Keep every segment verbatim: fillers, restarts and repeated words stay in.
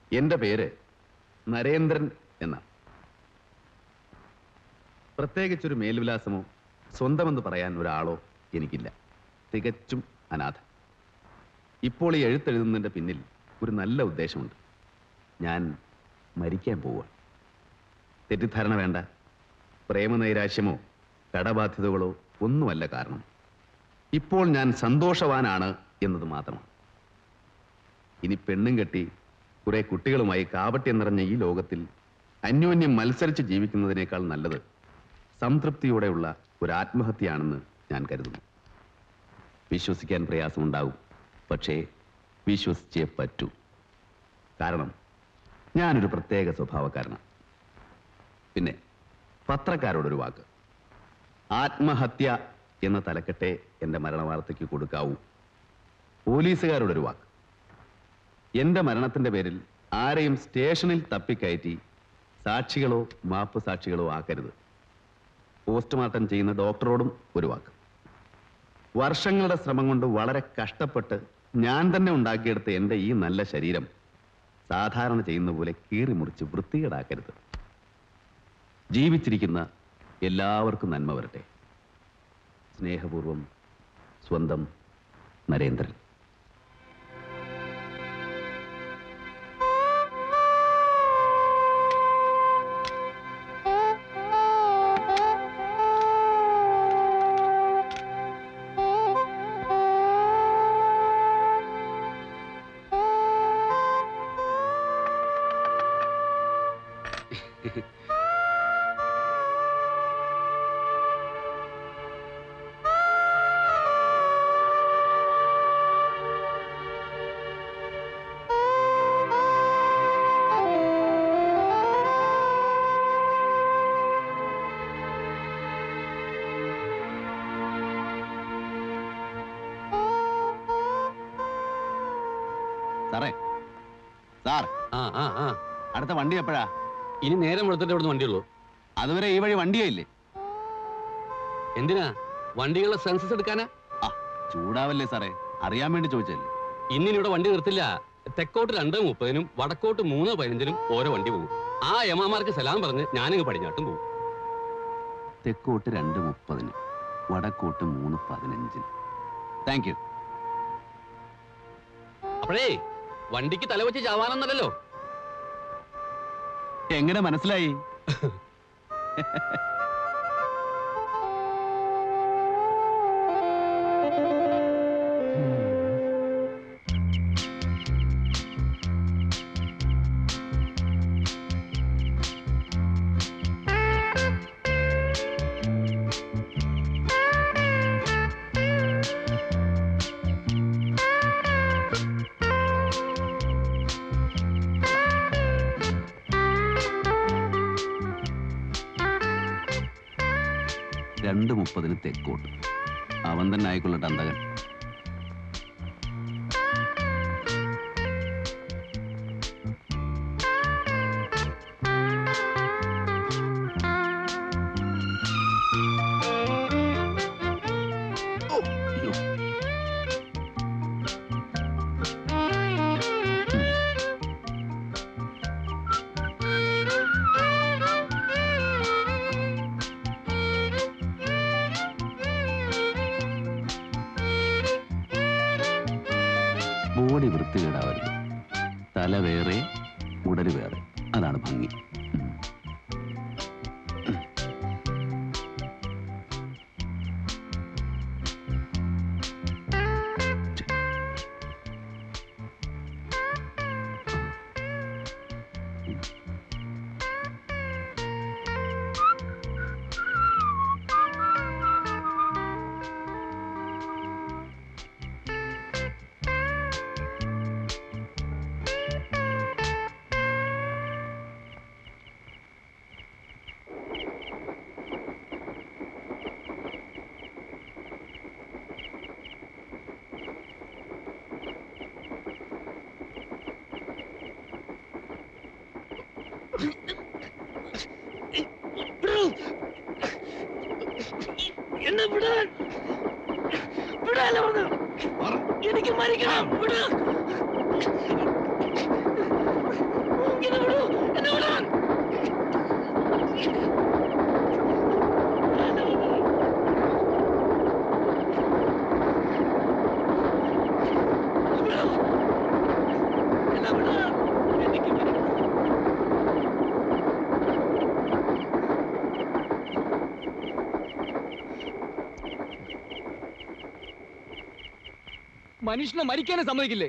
എന്റെ പേര് നരേന്ദ്രൻ എന്ന. പ്രത്യേകിച്ചൊരു മേൽവിലാസമോ സ്വന്തമെന്ന് പറയാൻ ഒരാളോ എനിക്കില്ല. തികച്ചും അനാഥൻ. ഇപ്പോൾ ഈ എഴുത്തെഴുതുന്നതിൻ്റെ പിന്നിൽ ഒരു നല്ല ഉദ്ദേശമുണ്ട്. ഞാൻ മരിക്കാൻ പോവുക. തെറ്റിദ്ധാരണ വേണ്ട. പ്രേമനൈരാശ്യമോ കടബാധ്യതകളോ ഒന്നുമല്ല കാരണം. ഇപ്പോൾ ഞാൻ സന്തോഷവാനാണ് എന്നത് മാത്രമാണ്. ഇനി പെണ്ണും കെട്ടി കുറെ കുട്ടികളുമായി കാപട്യം നിറഞ്ഞ ഈ ലോകത്തിൽ അന്യോന്യം മത്സരിച്ച് ജീവിക്കുന്നതിനേക്കാൾ നല്ലത് സംതൃപ്തിയോടെയുള്ള ഒരു ആത്മഹത്യയാണെന്ന് ഞാൻ കരുതുന്നു. വിശ്വസിക്കാൻ പ്രയാസമുണ്ടാവും, പക്ഷേ വിശ്വസിച്ചേ പറ്റൂ. കാരണം ഞാനൊരു പ്രത്യേക സ്വഭാവക്കാരനാണ്. പിന്നെ പത്രക്കാരോടൊരു വാക്ക്. ആത്മഹത്യ എന്ന തലക്കെട്ടേ എൻ്റെ മരണവാർത്തയ്ക്ക് കൊടുക്കാവൂ. പോലീസുകാരോടൊരു വാക്ക്. എൻ്റെ മരണത്തിൻ്റെ പേരിൽ ആരെയും സ്റ്റേഷനിൽ തപ്പിക്കയറ്റി സാക്ഷികളോ മാപ്പ് സാക്ഷികളോ ആക്കരുത്. പോസ്റ്റ്മോർട്ടം ചെയ്യുന്ന ഡോക്ടറോടും ഒരു വാക്ക്. വർഷങ്ങളുടെ ശ്രമം കൊണ്ട് വളരെ കഷ്ടപ്പെട്ട് ഞാൻ തന്നെ ഉണ്ടാക്കിയെടുത്ത എൻ്റെ ഈ നല്ല ശരീരം സാധാരണ ചെയ്യുന്ന പോലെ കീറി മുറിച്ച് വൃത്തികേടാക്കരുത്. ജീവിച്ചിരിക്കുന്ന എല്ലാവർക്കും നന്മ വരട്ടെ. സ്നേഹപൂർവം, സ്വന്തം നരേന്ദ്രൻ. സാറേ, സാർ, അടുത്ത വണ്ടി എപ്പോഴാ? ഇനി നേരം വെളുത്തിട്ട് ഇവിടുന്ന് വണ്ടിയുള്ളൂ. അതുവരെ ഈ വഴി വണ്ടിയായില്ലേ? എന്തിനാ? വണ്ടികളുടെ സെൻസസ് എടുക്കാനാ? ആ, ചൂടാവല്ലേ സാറേ, അറിയാൻ വേണ്ടി ചോദിച്ചല്ലേ. ഇന്നിവിടെ വണ്ടി നിർത്തില്ല. തെക്കോട്ട് രണ്ട് മുപ്പതിനും വടക്കോട്ട് മൂന്ന് പതിനഞ്ചിനും ഓരോ വണ്ടി പോകും. ആ യമാമാർക്ക് സലാം പറഞ്ഞ് ഞാനിങ്ങ് പടിഞ്ഞാട്ടും പോകും. തെക്കോട്ട് രണ്ട് മുപ്പതിന് വടക്കോട്ട് മൂന്ന് പതിനഞ്ചിന്. Thank you. അപ്പോഴേ വണ്ടിക്ക് തലവെച്ച് ചാവാനൊന്നല്ലോ. എങ്ങനെ മനസ്സിലായി? രണ്ട് മുപ്പതിന് തെക്കോട്ട്. അവൻ തന്നെ ആയിക്കൊള്ളട്ടെ അന്തകൻ. ബോഡി വൃത്തികേടാവരുത്. തല വേറെ, ഉടല് വേറെ. അതാണ് ഭംഗി. മനുഷ്യനെ മരിക്കാനും സമ്മതിക്കില്ലേ?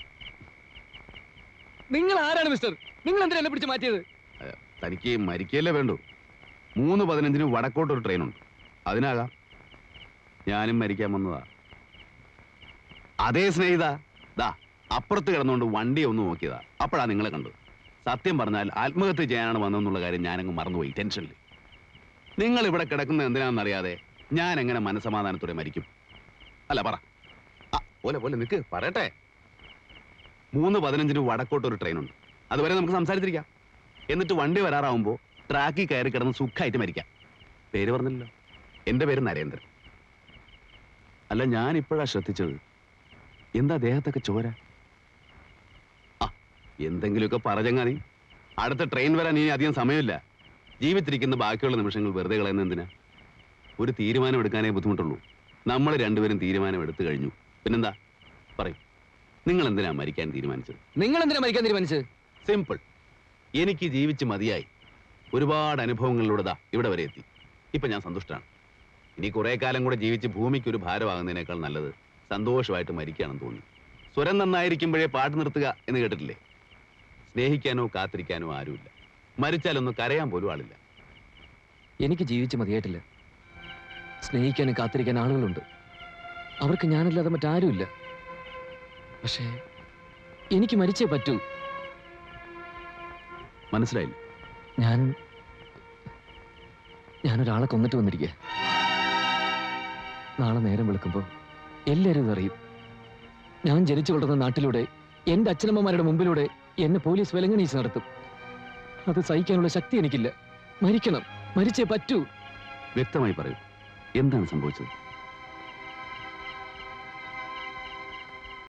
നിങ്ങൾ ആരാണ് മിസ്റ്റർ? നിങ്ങൾ എന്തിനാ എന്നെ പിടിച്ച് മാറ്റിയത്? തനിക്ക് മരിക്കല്ലേ വേണ്ടു. മൂന്ന് പതിനഞ്ചിന് വടക്കോട്ടൊരു ട്രെയിനുണ്ട്, അതിനാകാം. ഞാനും മരിക്കാൻ വന്നതാ. അതേ സ്നേഹിത, ദാ അപ്പുറത്ത് കിടന്നുകൊണ്ട് വണ്ടി ഒന്ന് നോക്കിയതാ. അപ്പോഴാ നിങ്ങളെ കണ്ടു. സത്യം പറഞ്ഞാൽ ആത്മഹത്യ ചെയ്യാനാണ് വന്നതെന്നുള്ള കാര്യം ഞാനങ്ങ് മറന്നുപോയി ടെൻഷനിൽ. നിങ്ങൾ ഇവിടെ കിടക്കുന്നത് എന്തിനാണെന്നറിയാതെ ഞാൻ എങ്ങനെ മനസമാധാനത്തോടെ മരിക്കും? അല്ല പറ. ആ പോലെ പോലെ നിൽക്ക്, പറയട്ടെ. മൂന്ന് പതിനഞ്ചിന് വടക്കോട്ടൊരു ട്രെയിനുണ്ട്, അതുവരെ നമുക്ക് സംസാരിച്ചിരിക്കാം. എന്നിട്ട് വണ്ടി വരാറാവുമ്പോൾ ട്രാക്കിൽ കയറി കിടന്ന് സുഖമായിട്ട് മരിക്കാം. പേര് പറഞ്ഞില്ലല്ലോ, എൻ്റെ പേര് നരേന്ദ്രൻ. അല്ല, ഞാൻ ഇപ്പോഴാ ശ്രദ്ധിച്ചത്. എന്താ ദേഹത്തൊക്കെ ചോര? ആ എന്തെങ്കിലുമൊക്കെ പറഞ്ഞങ്ങാതി. അടുത്ത ട്രെയിൻ വരാൻ ഇനി അധികം സമയമില്ല. ജീവിച്ചിരിക്കുന്ന ബാക്കിയുള്ള നിമിഷങ്ങൾ വെറുതെ കളയുന്ന എന്തിനാ? ഒരു തീരുമാനം എടുക്കാനേ ബുദ്ധിമുട്ടുള്ളൂ. നമ്മൾ രണ്ടുപേരും തീരുമാനം എടുത്തു കഴിഞ്ഞു. പിന്നെന്താ പറയും? നിങ്ങൾ എന്തിനാ മരിക്കാൻ തീരുമാനിച്ചത്? നിങ്ങൾ എന്തിനാ മരിക്കാൻ തീരുമാനിച്ചത്? സിമ്പിൾ. എനിക്ക് ജീവിച്ച് മതിയായി. ഒരുപാട് അനുഭവങ്ങളിലൂടെ ദാ ഇവിടെ വരെ എത്തി. ഇപ്പൊ ഞാൻ സന്തുഷ്ടനാണ്. ഇനി കുറെ കാലം കൂടെ ജീവിച്ച് ഭൂമിക്ക് ഒരു ഭാരമാകുന്നതിനേക്കാൾ നല്ലത് സന്തോഷമായിട്ട് മരിക്കുകയാണെന്ന് തോന്നി. സ്വരം നന്നായിരിക്കുമ്പോഴേ പാട്ട് നിർത്തുക എന്ന് കേട്ടിട്ടില്ലേ? സ്നേഹിക്കാനോ കാത്തിരിക്കാനോ ആരുമില്ല. മരിച്ചാലൊന്നും കരയാൻ പോലും ആളില്ല. എനിക്ക് ജീവിച്ച് മതിയായിട്ടില്ല. സ്നേഹിക്കാനും കാത്തിരിക്കാൻ ആളുകളുണ്ട്. അവർക്ക് ഞാനല്ലാതെ മറ്റാരുമില്ല. പക്ഷേ എനിക്ക് മരിച്ചേ പറ്റൂ. മനസ്സിലായില്ല? ഞാൻ ഞാനൊരാളെ കൊന്നിട്ട് വന്നിരിക്കുക. നാളെ നേരം വെളുക്കുമ്പോൾ എല്ലാവരും ഇതറിയും. ഞാൻ ജനിച്ചു വളർന്ന നാട്ടിലൂടെ എന്റെ അച്ഛനമ്മമാരുടെ മുമ്പിലൂടെ എന്നെ പോലീസ് വിലങ്ങണീച്ച് നടത്തും. അത് സഹിക്കാനുള്ള ശക്തി എനിക്കില്ല. മരിക്കണം, മരിച്ചേ പറ്റൂ. വ്യക്തമായി പറയൂ, എന്താണ് സംഭവിച്ചത്?